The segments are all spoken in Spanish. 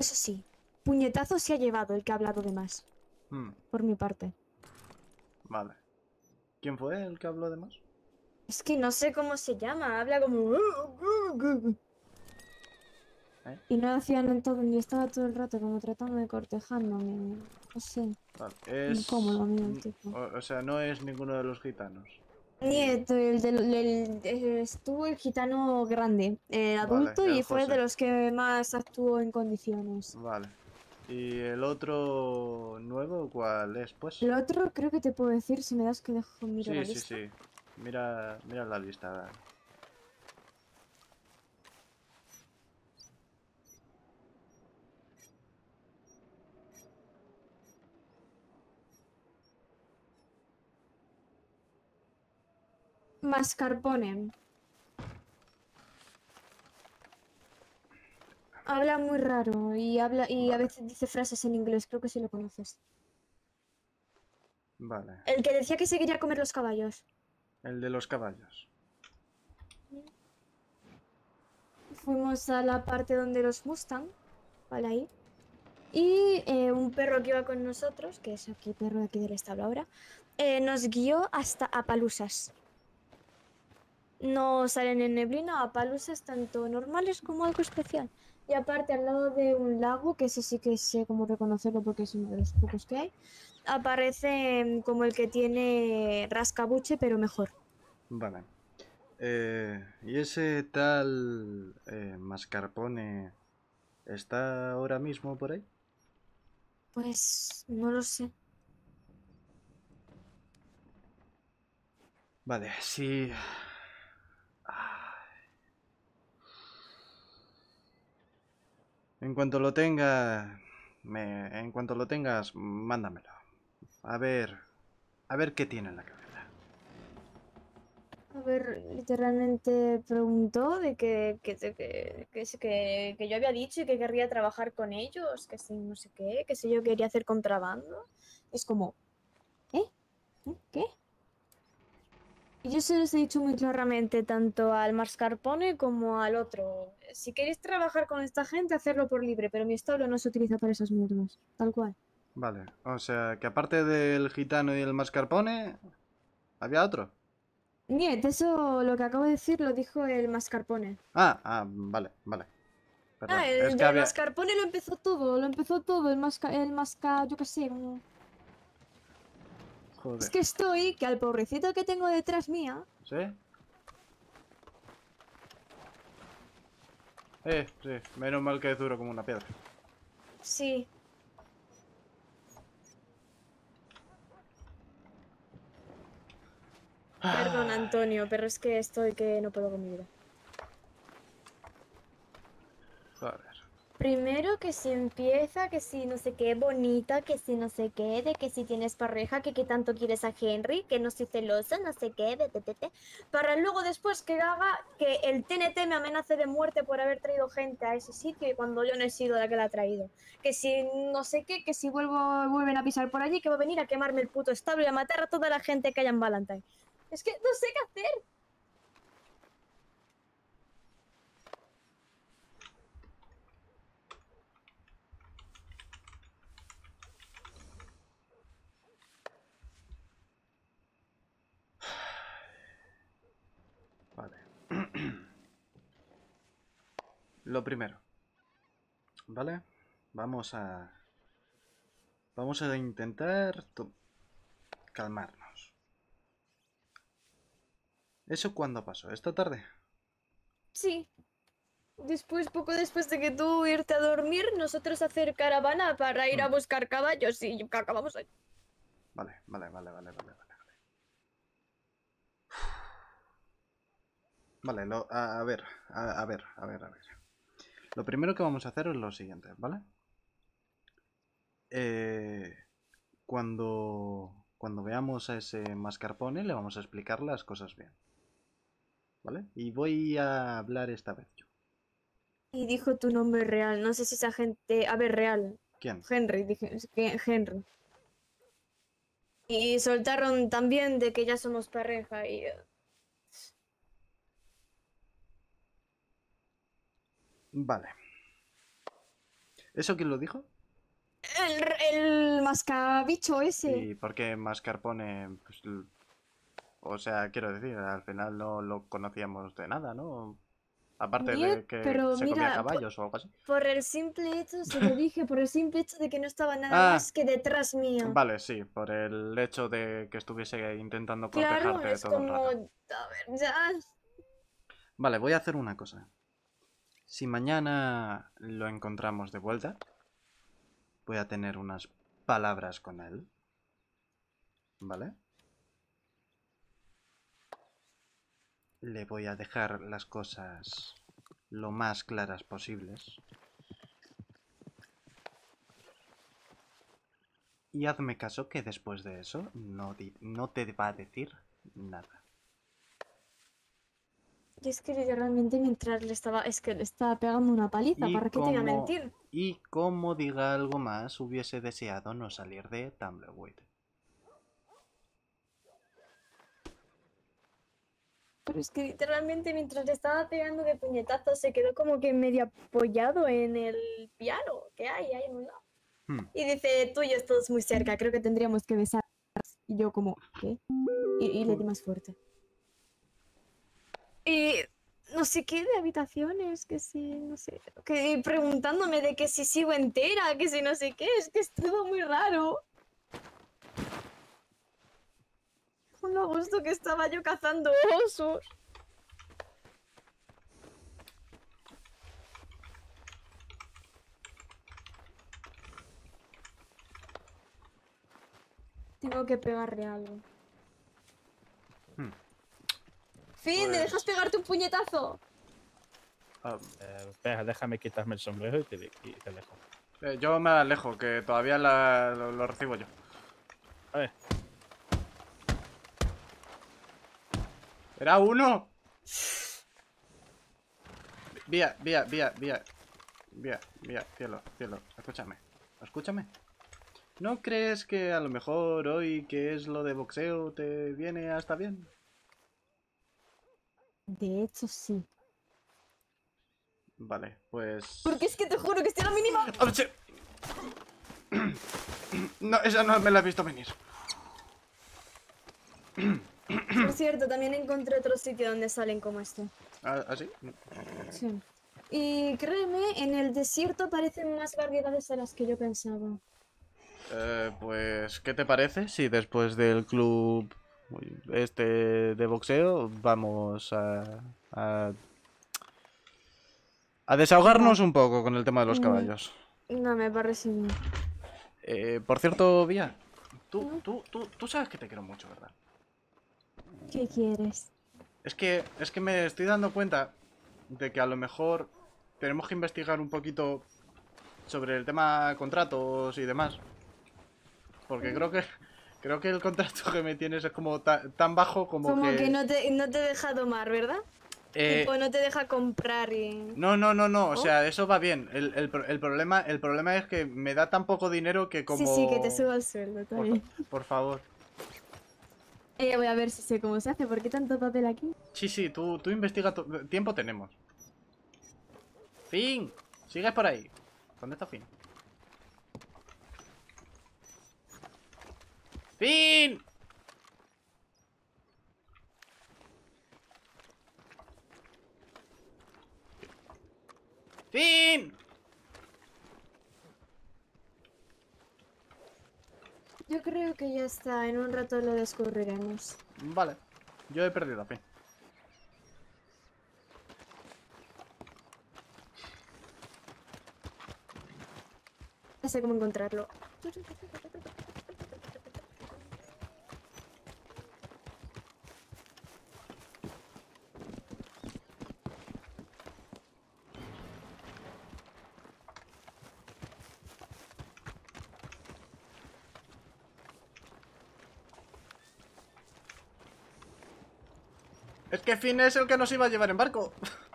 Eso sí, puñetazo se ha llevado el que ha hablado de más, Hmm, por mi parte. vale. ¿Quién fue el que habló de más? Es que no sé cómo se llama, habla como... ¿Eh? Y no hacía nada todo, y estaba todo el rato como tratando de cortejándome. No sé, Vale. incómodo a mí el tipo. O sea, no es ninguno de los gitanos. Ni... Nieto, estuvo el gitano grande, el Vale, adulto, el y fue de José. los que más actuó en condiciones. Vale. ¿Y el otro nuevo cuál es, pues? El otro creo que te puedo decir, si me das que dejo miro la Sí, sí, lista. sí. Mira la lista. Mascarpone. Habla muy raro y a Vale, veces dice frases en inglés, creo que sí lo conoces. vale. El que decía que se quería comer los caballos. El de los caballos. Fuimos a la parte donde los Mustang, vale ahí. Y un perro que iba con nosotros, que es aquí, perro de aquí del establo ahora, nos guió hasta Apalusas. No salen en neblina, Apalusas tanto normales como algo especial. Y aparte, al lado de un lago, que ese sí que sé cómo reconocerlo porque es uno de los pocos que hay, aparece como el que tiene rascabuche, pero mejor. Vale. ¿Y ese tal Mascarpone está ahora mismo por ahí? Pues no lo sé. Vale, sí. En cuanto lo tenga, en cuanto lo tengas, mándamelo. A ver, a ver qué tiene en la cabeza. A ver, literalmente preguntó de que yo había dicho y que querría trabajar con ellos, que si no sé qué, que si yo quería hacer contrabando. Es como, ¿eh? ¿Eh? ¿Qué? Y yo se los he dicho muy claramente, tanto al mascarpone como al otro. Si queréis trabajar con esta gente, hacerlo por libre, pero mi establo no se utiliza para esas mierdas. Tal cual. Vale, o sea, que aparte del gitano y el mascarpone, había otro. Niet, eso lo que acabo de decir lo dijo el mascarpone. Vale, vale. Perdón, Ah, es el que del había... mascarpone lo empezó todo, yo qué sé, es Joder. que estoy, que al pobrecito que tengo detrás mía, ¿Sí? Sí, menos mal que es duro como una piedra. sí, perdón Antonio, pero es que estoy que no puedo con mi vida. Joder. Primero que si empieza, que si no sé qué bonita, que si no sé qué, de que si tienes pareja, que qué tanto quieres a Henry, que no estoy celosa, no sé qué, para luego después que haga que el TNT me amenace de muerte por haber traído gente a ese sitio y cuando yo no he sido la que la ha traído. Que si no sé qué, que si vuelven a pisar por allí, que va a venir a quemarme el puto establo y a matar a toda la gente que haya en Valentine. Es que no sé qué hacer. Vale. Lo primero, ¿vale? Vamos a... Vamos a intentar calmarnos. ¿Eso cuándo pasó? ¿Esta tarde? Sí, después, poco después de que tú irte a dormir, nosotros hacer caravana para ir Hmm. a buscar caballos y acabamos ahí. Vale. Vale, a ver, a ver. Lo primero que vamos a hacer es lo siguiente, ¿vale? Eh, cuando veamos a ese mascarpone le vamos a explicar las cosas bien, ¿vale? Y voy a hablar esta vez yo. Y dijo tu nombre real. No sé si esa gente. A ver, real. ¿Quién? Henry, dije. Es que Henry. Y soltaron también de que ya somos pareja y. Vale. ¿Eso quién lo dijo? El mascabicho ese. ¿Y por qué mascarpone? Pues, o sea, quiero decir, al final no lo conocíamos de nada, ¿no? Aparte Bien, de que pero se comía mira, caballos o algo así. por el simple hecho, se lo dije, por el simple hecho de que no estaba nada Ah, más que detrás mío. vale, sí, por el hecho de que estuviese intentando Claro, cortejarte es todo el como, a rato. ver, ya. Vale, voy a hacer una cosa. Si mañana lo encontramos de vuelta, voy a tener unas palabras con él, ¿vale? Le voy a dejar las cosas lo más claras posibles. Y hazme caso que después de eso no te va a decir nada. Y es que literalmente mientras es que le estaba pegando una paliza, Y ¿para qué te iba a como, mentir? y como diga algo más, hubiese deseado no salir de Tumbleweed. Pero es que literalmente mientras le estaba pegando de puñetazos se quedó como que medio apoyado en el piano que hay ahí en un lado. Hmm, Y dice, tú y yo estamos muy cerca, creo que tendríamos que besar. Y yo como, ¿qué? Y le di más fuerte. Y no sé qué de habitaciones, que si, no sé, que y preguntándome de que si sigo entera, que si no sé qué, es que estuvo muy raro. Con lo gusto que estaba yo cazando osos. Tengo que pegarle algo. hmm. Fin, ¿me dejas Pues... pegarte un puñetazo? ah, Espera, déjame quitarme el sombrero y te dejo. yo me alejo, que todavía lo recibo yo. A ver, ¡Era uno! Vía, cielo, escúchame. Escúchame. ¿No crees que a lo mejor hoy que es lo de boxeo te viene hasta bien? De hecho, sí. Vale, pues... Porque es que te juro que estoy a la mínima. ¡Oh, che! No, esa no me la he visto venir. Por cierto, también encontré otro sitio donde salen como este. ¿Así? Sí. Y créeme, en el desierto aparecen más variedades de las que yo pensaba. Pues, ¿qué te parece si después del club este de boxeo vamos a Va. desahogarnos un poco con el tema de los Mm, caballos? no, me parece bien. Por cierto, Vía, ¿No? tú sabes que te quiero mucho, ¿verdad? ¿Qué quieres? Es que me estoy dando cuenta de que a lo mejor tenemos que investigar un poquito sobre el tema contratos y demás. Porque creo que el contrato que me tienes es como tan bajo como Como que que... no te deja domar, ¿verdad? Eh, Tipo, no te deja comprar y... no, o ¿Oh? sea, eso va bien. El problema es que me da tan poco dinero que Sí, sí, que te como... suba el sueldo Por, fa- también. por favor. Voy a ver si sé cómo se hace. ¿Por qué tanto papel aquí? Sí, tú investiga. Tiempo tenemos. Fin, sigues por ahí. ¿Dónde está Fin? ¡Fin! ¡Fin! Yo creo que ya está. En un rato lo descubriremos. Vale, yo he perdido a Fin. Ya sé cómo encontrarlo. Es que Fin es el que nos iba a llevar en barco.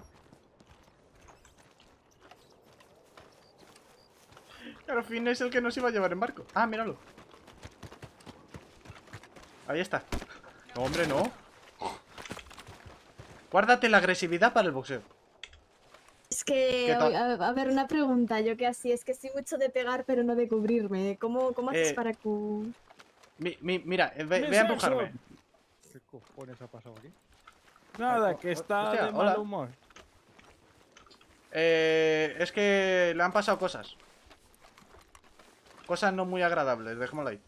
Claro, Fin es el que nos iba a llevar en barco. Ah, míralo. Ahí está. No, hombre, no. Guárdate la agresividad para el boxeo. que, ¿Qué tal? a ver, una pregunta, yo que así, es que soy mucho de pegar pero no de cubrirme. ¿Cómo haces Eh, para cu... Mira, ve, ¡Mi ve a sexo! empujarme. ¿Qué cojones ha pasado aquí? Nada, que está Hostia, de mal hola. humor. Es que le han pasado cosas. Cosas no muy agradables, dejémoslo ahí.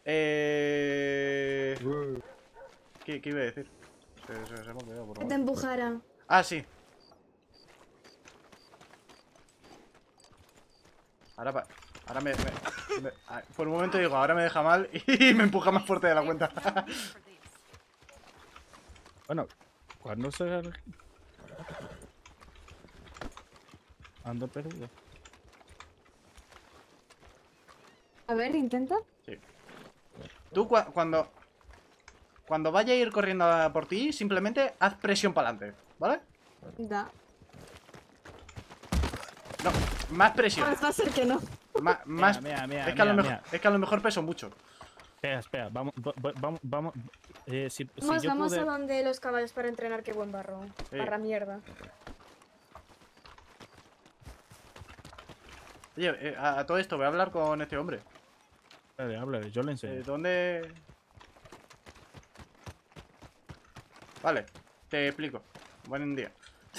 ¿Qué iba a decir? Se me ha olvidado por que te un momento. empujara? Ah, sí. Ahora, ahora por un momento digo, ahora me deja mal y me empuja más fuerte de la cuenta. Bueno, ¿cuándo se... Ando perdido. A ver, intenta. Sí. Tú cuando vaya a ir corriendo por ti, simplemente haz presión para adelante, ¿vale? Da. No, más presión. Pues va a ser que no. Más. Mira, Es que a lo mira, mejor, mira. es que a lo mejor peso mucho. Espera, vamos. Si Vamos, yo vamos pude... a donde los caballos para entrenar, qué buen barro. Sí. Barra mierda. Oye, a todo esto voy a hablar con este hombre. Háblale, yo le enseño. ¿Dónde...? Vale, te explico. Buen día.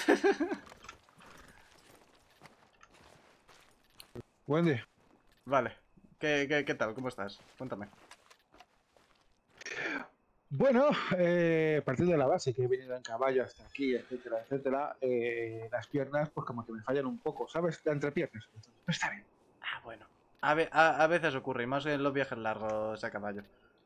Wendy. Vale. ¿Qué tal? ¿Cómo estás? Cuéntame. Bueno, partiendo de la base que he venido en caballo hasta aquí, etcétera, etcétera, las piernas pues como que me fallan un poco, ¿sabes? La entrepiernas. Pero está bien. Ah, bueno. A veces ocurre, y más en los viajes largos a caballo.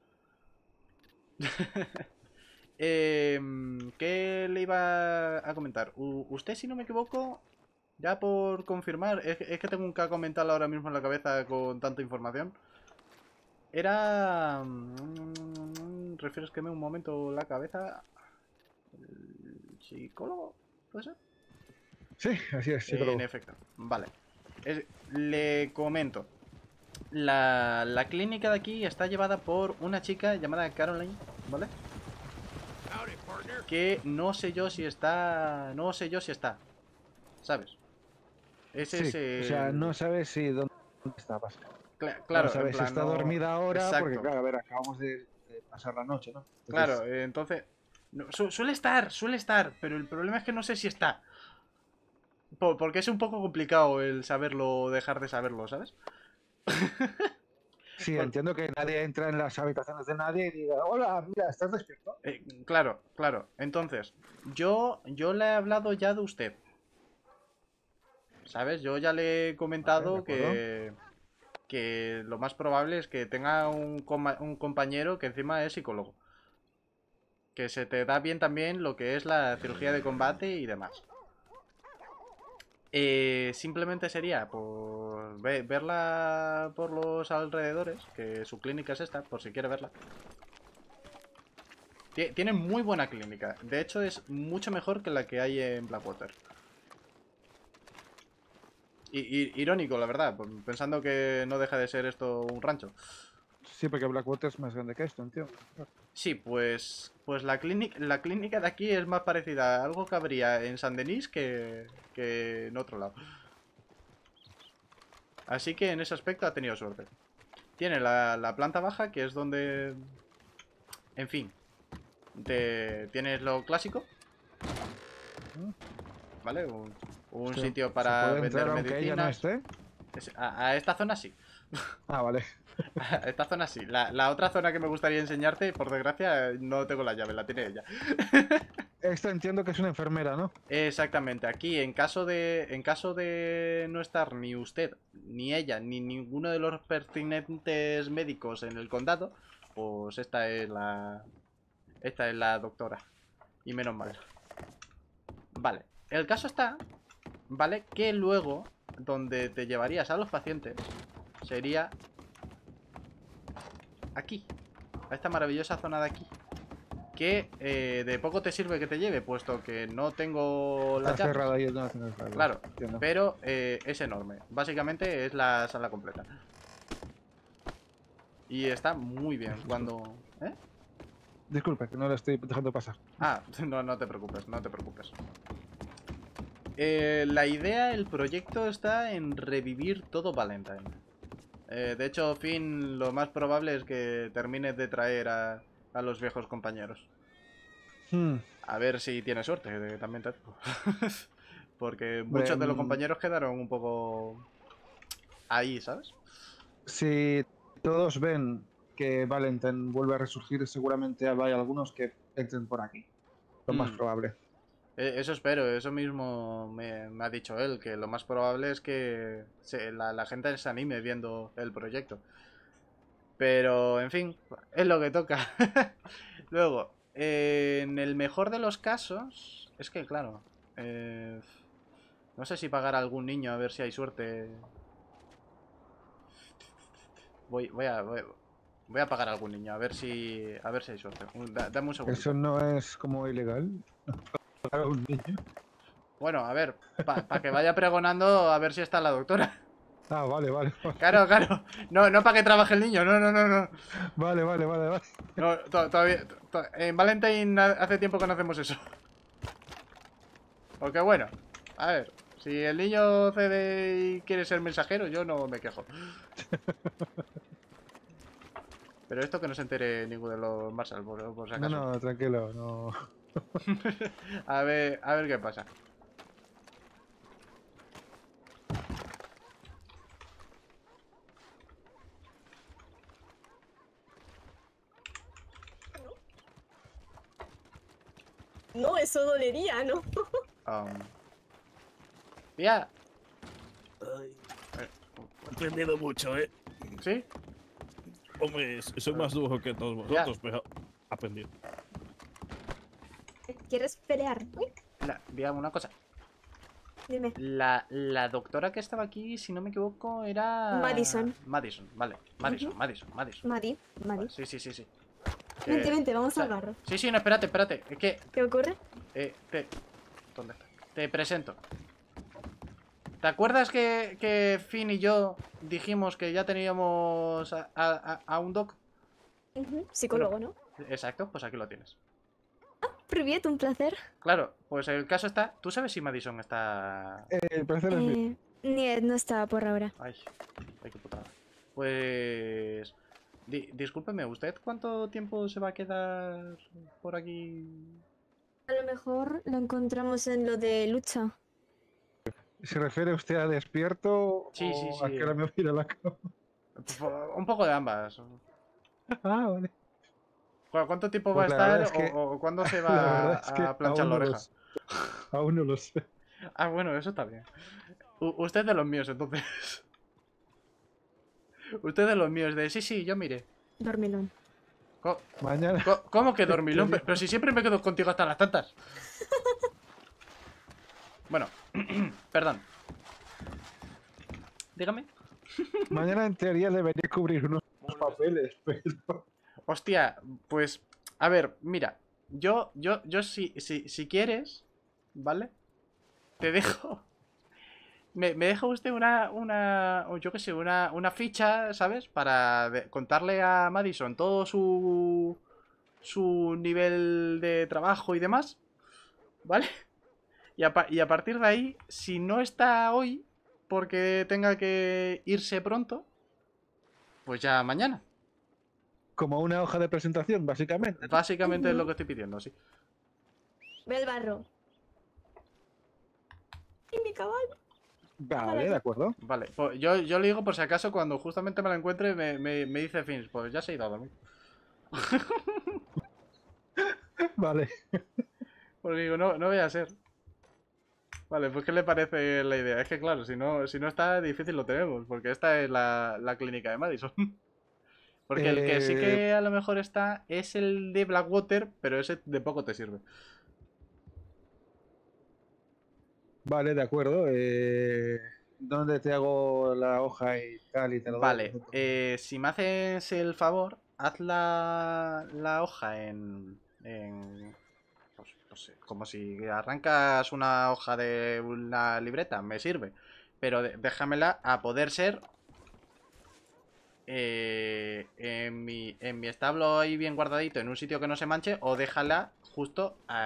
¿Qué le iba a comentar? Usted, si no me equivoco, ya por confirmar, es que tengo un caco mental ahora mismo en la cabeza con tanta información. Era... refresqueme un momento la cabeza. ¿El psicólogo? ¿Puede ser? Sí, así es, psicólogo. En efecto, vale. Le comento. La clínica de aquí está llevada por una chica llamada Caroline, ¿vale? Que no sé yo si está... No sé yo si está. ¿Sabes? Ese Sí, es o sea, el... no sabes si dónde está básicamente. Claro, No sabes en plan, si está no... dormida ahora, porque Exacto. claro, a ver, acabamos de pasar la noche, ¿no? Entonces, Claro, entonces... no, suele estar, pero el problema es que no sé si está. Porque es un poco complicado el saberlo o dejar de saberlo, ¿sabes? sí, Por- entiendo que nadie entra en las habitaciones de nadie y diga, hola, mira, ¿estás despierto? claro. Entonces, yo le he hablado ya de usted. ¿Sabes? Yo ya le he Vale, de comentado acuerdo. que lo más probable es que tenga un compañero que encima es psicólogo. Que se te da bien también lo que es la cirugía de combate y demás. Simplemente sería por verla por los alrededores, que su clínica es esta, por si quiere verla. Tiene muy buena clínica. De hecho, es mucho mejor que la que hay en Blackwater. Irónico, la verdad, pensando que no deja de ser esto un rancho. Sí, porque Blackwater es más grande que esto, entiendo. Sí, pues la clínica de aquí es más parecida a algo que habría en Saint-Denis que en otro lado. Así que en ese aspecto ha tenido suerte. Tiene la planta baja, que es donde... En fin. Tienes lo clásico. ¿Vale? Un sitio ¿Se para puede entrar vender aunque ella no medicinas. esté? A esta zona sí. Ah, vale. A esta zona sí. La otra zona que me gustaría enseñarte, por desgracia, no tengo la llave, la tiene ella. Esta entiendo que es una enfermera, ¿no? Exactamente. Aquí, en caso de no estar ni usted, ni ella, ni ninguno de los pertinentes médicos en el condado, pues esta es la doctora. Y menos mal. Vale. El caso está, ¿vale? Que luego, donde te llevarías a los pacientes, sería aquí. A esta maravillosa zona de aquí. Que de poco te sirve que te lleve, puesto que no tengo la Está llave. cerrada y no tiene claro. Claro, Entiendo. pero es enorme. Básicamente es la sala completa. Y está muy bien cuando... ¿Eh? Disculpe, que no la estoy dejando pasar. Ah, no te preocupes, no te preocupes. la idea, el proyecto está en revivir todo Valentine. De hecho, Finn, lo más probable es que termine de traer a los viejos compañeros. Hmm, A ver si tiene suerte, también te digo. Porque hombre, muchos de los compañeros quedaron un poco ahí, ¿sabes? si todos ven que Valentine vuelve a resurgir, seguramente hay algunos que entren por aquí. Lo más Mm. probable. Eso espero, eso mismo me ha dicho él, que lo más probable es que la gente se anime viendo el proyecto. Pero, en fin, es lo que toca. Luego, en el mejor de los casos, es que claro, no sé si pagar a algún niño a ver si hay suerte. Voy a pagar a algún niño a ver si hay suerte. Dame un segundito. Eso no es como ilegal. Para un niño. Bueno, a ver, para que vaya pregonando a ver si está la doctora. Ah, vale, vale. Claro, claro. No, no para que trabaje el niño, no, no, no, no. Vale, vale, vale, vale. No, todavía. En Valentine hace tiempo que no hacemos eso. Porque bueno, a ver, si el niño cede y quiere ser mensajero, yo no me quejo. Pero esto que no se entere ninguno de los Marshall, por si No, acaso. no, tranquilo, no. A ver qué pasa. No, eso dolería, ¿no? Tía, Ay, he aprendido mucho, ¿eh? ¿sí? Hombre, soy más duro que todos Ya. vosotros, pero he aprendido. ¿Quieres pelear? Uy, Digamos una cosa. dime. La doctora que estaba aquí, si no me equivoco, era... Madison. Madison, vale. Madison, Ujú. Madison, Madison. Maddie, Maddie. Sí, sí, sí, sí. Vente, vente, vamos o sea, al barro. Sí, sí, no, espérate, espérate. Es que... ¿Qué ocurre? ¿Dónde está? Te presento. ¿Te acuerdas que Finn y yo dijimos que ya teníamos a un doc? Ujú, psicólogo, ¿no? Exacto, pues aquí lo tienes. Privet, un placer. Claro, pues el caso está... ¿Tú sabes si Madison está...? El placer es mío. Niet no está por ahora. Ay, qué putada. Pues... discúlpeme, ¿usted cuánto tiempo se va a quedar por aquí? A lo mejor lo encontramos en lo de lucha. ¿Se refiere usted a despierto Sí, sí, o a sí. que ahora me voy a ir a la cama? Un poco de ambas. Ah, vale. ¿Cuánto tiempo va a Pues la verdad estar es que o cuándo se la va verdad es que a planchar aún la no lo oreja? sé. Aún no lo sé. Ah, bueno, eso está bien. Usted es de los míos, entonces. Usted es de los míos, de sí, sí, yo mire. Dormilón. Mañana. ¿Cómo que dormilón? Pero si siempre me quedo contigo hasta las tantas. Bueno, perdón. Dígame. Mañana en teoría debería cubrir unos papeles, pero. Hostia, pues, a ver, mira, yo si quieres, ¿vale? Te dejo. Me deja usted yo qué sé, una ficha, ¿sabes? Para contarle a Madison todo su nivel de trabajo y demás, ¿vale? Y a partir de ahí, si no está hoy, porque tenga que irse pronto, pues ya mañana. Como una hoja de presentación, básicamente. Básicamente es lo Ujú. que estoy pidiendo, sí. Ve el barro. Y mi caballo. Vale, de acuerdo. Vale, pues yo le digo por si acaso cuando justamente me la encuentre me dice Fins, pues ya se ha ido a dormir. Vale. Porque digo, no voy a ser. Vale, pues ¿qué le parece la idea? Es que claro, si no está difícil lo tenemos, porque esta es la clínica de Madison. Porque el que sí que a lo mejor está es el de Blackwater, pero ese de poco te sirve. Vale, de acuerdo. ¿Dónde te hago la hoja y tal y te lo doy? Vale, si me haces el favor, haz la hoja pues, no sé, como si arrancas una hoja de una libreta, me sirve. Pero déjamela a poder ser en mi establo ahí bien guardadito, en un sitio que no se manche, o déjala justo